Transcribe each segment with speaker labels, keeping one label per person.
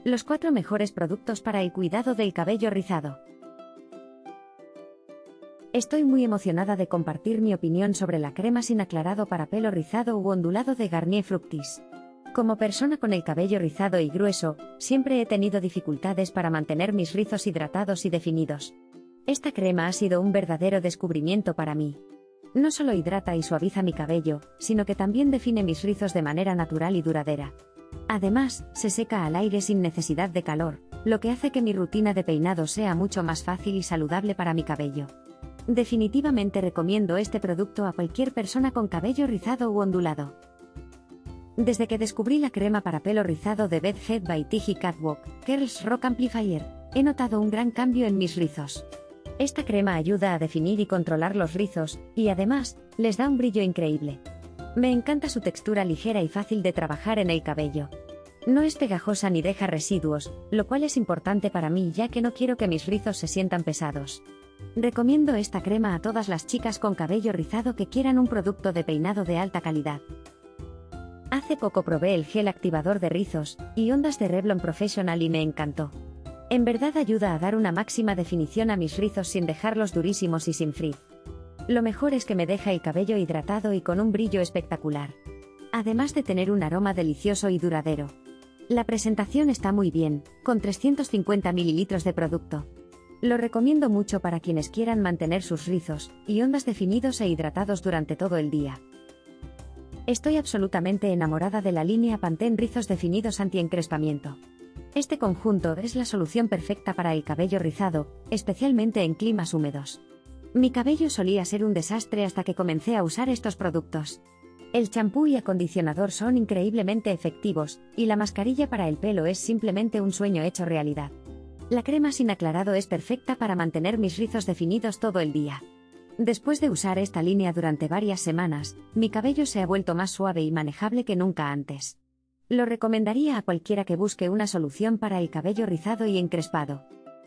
Speaker 1: Los 4 mejores productos para el cuidado del cabello rizado. Estoy muy emocionada de compartir mi opinión sobre la crema sin aclarado para pelo rizado u ondulado de Garnier Fructis. Como persona con el cabello rizado y grueso, siempre he tenido dificultades para mantener mis rizos hidratados y definidos. Esta crema ha sido un verdadero descubrimiento para mí. No solo hidrata y suaviza mi cabello, sino que también define mis rizos de manera natural y duradera. Además, se seca al aire sin necesidad de calor, lo que hace que mi rutina de peinado sea mucho más fácil y saludable para mi cabello. Definitivamente recomiendo este producto a cualquier persona con cabello rizado u ondulado. Desde que descubrí la crema para pelo rizado de Bed Head by Tiggy Catwalk Curls Rock Amplifier, he notado un gran cambio en mis rizos. Esta crema ayuda a definir y controlar los rizos, y además, les da un brillo increíble. Me encanta su textura ligera y fácil de trabajar en el cabello. No es pegajosa ni deja residuos, lo cual es importante para mí ya que no quiero que mis rizos se sientan pesados. Recomiendo esta crema a todas las chicas con cabello rizado que quieran un producto de peinado de alta calidad. Hace poco probé el gel activador de rizos y ondas de Revlon Professional y me encantó. En verdad ayuda a dar una máxima definición a mis rizos sin dejarlos durísimos y sin frizz. Lo mejor es que me deja el cabello hidratado y con un brillo espectacular. Además de tener un aroma delicioso y duradero. La presentación está muy bien, con 350 ml de producto. Lo recomiendo mucho para quienes quieran mantener sus rizos y ondas definidos e hidratados durante todo el día. Estoy absolutamente enamorada de la línea Pantene Rizos Definidos Anti-Encrespamiento. Este conjunto es la solución perfecta para el cabello rizado, especialmente en climas húmedos. Mi cabello solía ser un desastre hasta que comencé a usar estos productos. El champú y acondicionador son increíblemente efectivos, y la mascarilla para el pelo es simplemente un sueño hecho realidad. La crema sin aclarado es perfecta para mantener mis rizos definidos todo el día. Después de usar esta línea durante varias semanas, mi cabello se ha vuelto más suave y manejable que nunca antes. Lo recomendaría a cualquiera que busque una solución para el cabello rizado y encrespado.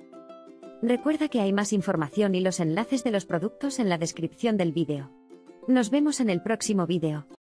Speaker 1: Recuerda que hay más información y los enlaces de los productos en la descripción del vídeo. Nos vemos en el próximo vídeo.